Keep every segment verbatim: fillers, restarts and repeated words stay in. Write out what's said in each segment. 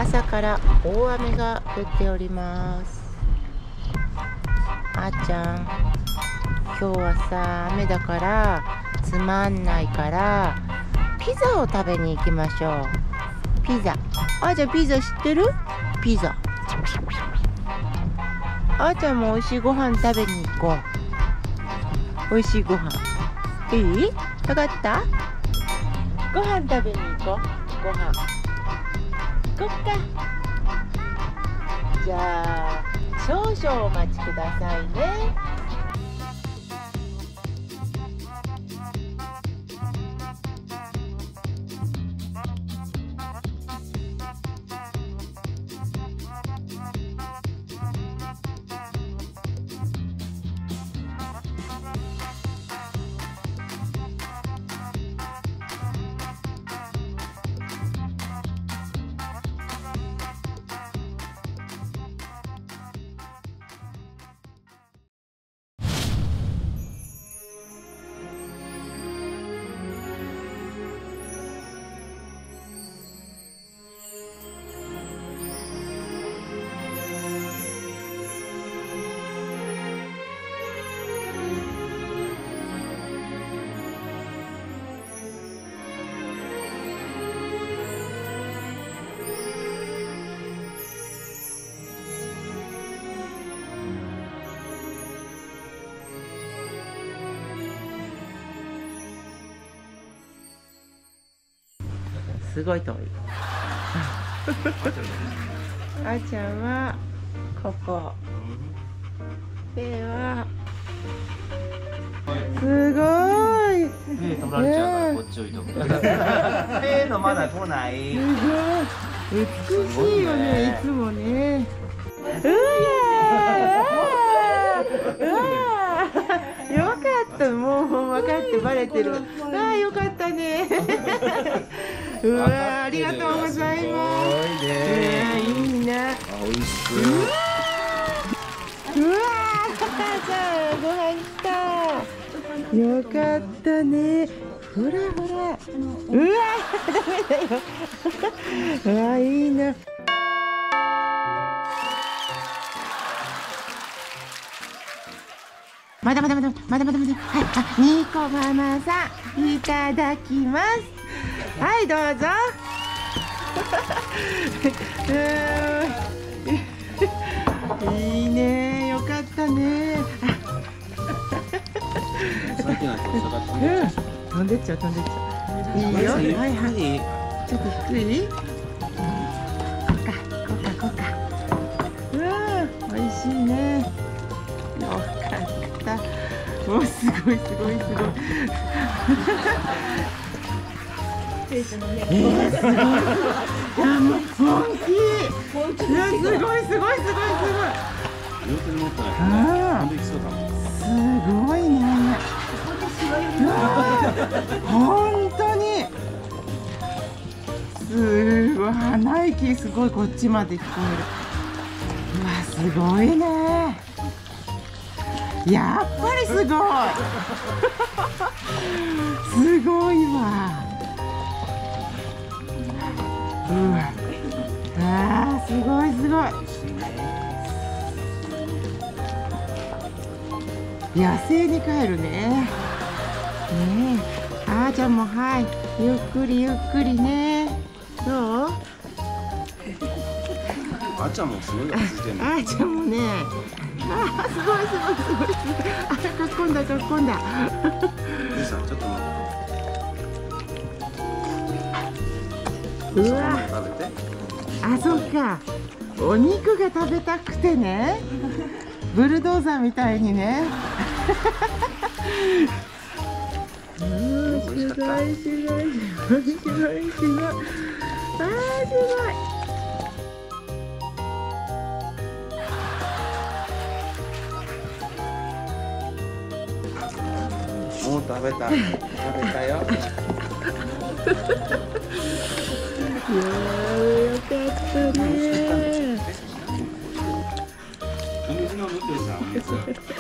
朝から大雨が降っております。あーちゃん、今日はさ雨だからつまんないからピザを食べに行きましょう。ピザ。あーちゃんピザ知ってる？ピザ。あーちゃんもおいしいご飯食べに行こう。おいしいご飯いい？分かった？ご飯食べに行こう。ご飯行こっか。じゃあ少々お待ちくださいね。すごい遠い。あーちゃんはここ。ペイはすごい。 ペイ取られちゃうからこっち置いとく。ペイのまだ来ない。 すごい。美しいよね、いつもね。うわー。うわー。よかった、もう分かってバレてる。ああ、よかったね。うわー、ありがとうございます。いいな。 おいしそう。 うわー、じゃあご飯来た。よかったね。ほらほら。うわー、ダメだよ。うわー、いいな。まだまだまだまだまだまだ。はい、あ、ニコママさん、いただきます。はい、どうぞ。いいね、よかったね。飛んでっちゃう、飛んでっちゃう。いいよ。はいはい。ちょっと低い。こうか、こうか、こうか。うわー、美味しいね。よかった。お、すごいすごいすごい。えー、すごい。あ、もう本気。いや、すごいすごいすごいすごい。 両手に持ったら飛んできそうだもん。 すごいね。本当に。すごい、鼻息すごい、こっちまで聞こえる。うわ、すごいね。やっぱりすごい。すごいわ。うわ。あー、すごいすごい。野生に帰るね。ねえ、あーちゃんもはい、ゆっくりゆっくりね。どう？ あーちゃんもすごい落ち着いてるね。 あーちゃんもね。あー、すごいすごいすごいすごい。あ、かっこんだかっこんだ。 ゆうさん、ちょっと待って。 うわ。 食べて。 あ、そっか。お肉が食べたくてね。ブルドーザーみたいにね。うん、すごいすごいすごいすごいすごいすごい。あー、すごい。 もう食べた。食べたよ。 いやー、よかったね。 お水飲むってさ、お水。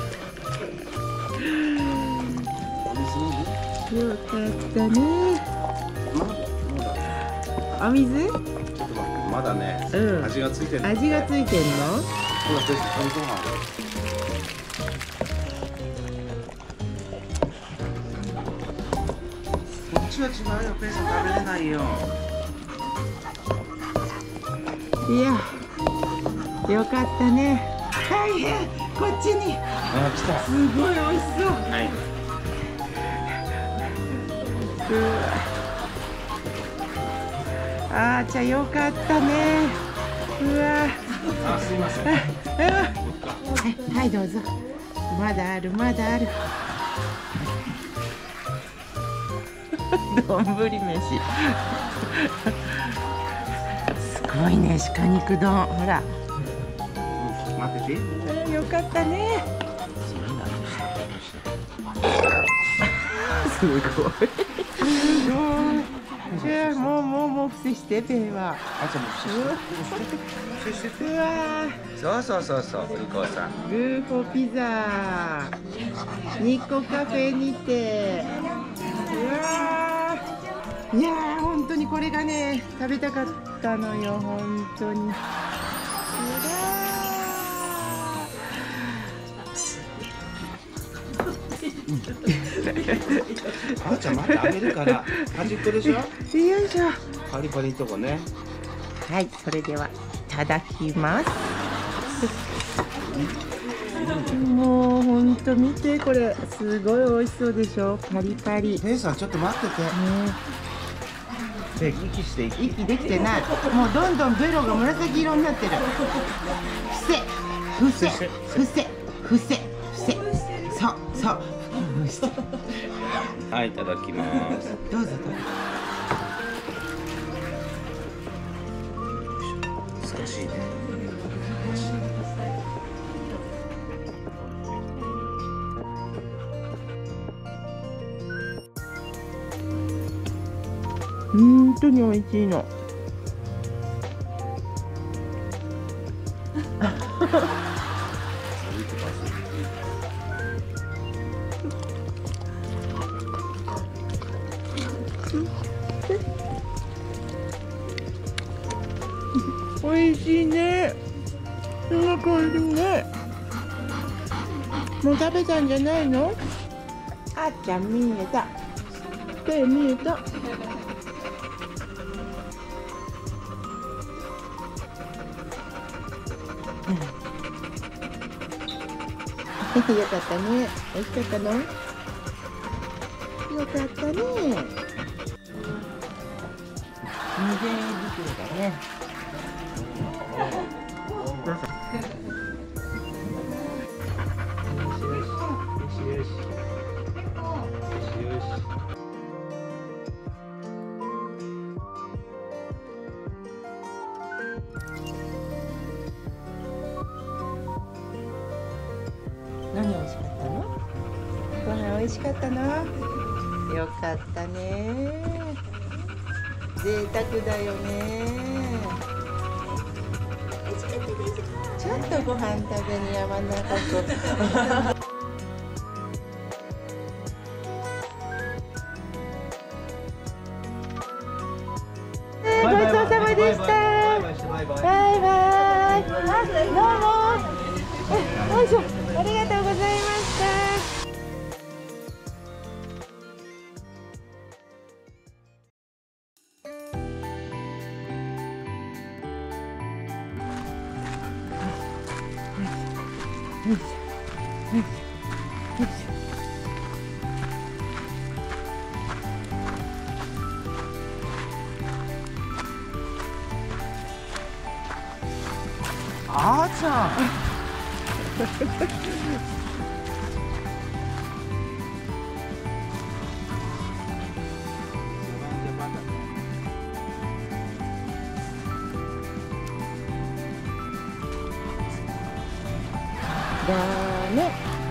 お水飲む？ よかったね。 まだ、まだ。 お水？ ちょっと待って、ままだね、 うん味がついてる、ね。 味がついてんの？ ほら、ペーストご飯。こっちは違うよ、ペースト食べれないよ。 いや、よかったね。大変、こっちに。 あ、来た。 すごい美味しそう。 はい。 うわ。あーちゃんよかったね。うわ。 あ、すいません。 あ、あ、はい、はいどうぞ。まだある、まだある。丼飯。すごいね、鹿肉丼。ほら。 待ってて。 うん、よかったね。すごい。すごい。じゃあ、もう、もう、もう、伏せして、ペンは。 あ、じゃあもう伏せして。 うわそうそうそうそう、うこさん。 ー、グーフォピザ。ニコカフェにて。うわー。いやー、本当にこれがね、食べたかったのよ、本当に。うわあーちゃん待ってあげるから端っこでしょ。 ー。よいしょ。 パリパリのとこね。 はい、それでは、いただきます。もう、本当見て、これ、すごい美味しそうでしょパリパリ。ね。 ペイさんちょっと待ってて。で、息して息。 息できてない。もうどんどんベロが紫色になってる。伏せ、伏せ、伏せ、伏せ、伏せ。そう、そう。 はい、いただきます。 どうぞどうぞ。 難しいね。 本当に美味しいの。美味しいね。すごく美味しいね。もう食べたんじゃないの？あーちゃん見えた。手見えた。よかったね。美味しかったの？よかったね。無限袋だね。何美味しかったの？ご飯美味しかったの？よかったね。贅沢だよね。ちょっとご飯食べに山中湖。ごちそうさまでした。バイバイ。あ、どうも。よいしょ。ありがとうございました。 あーちゃん。 だね。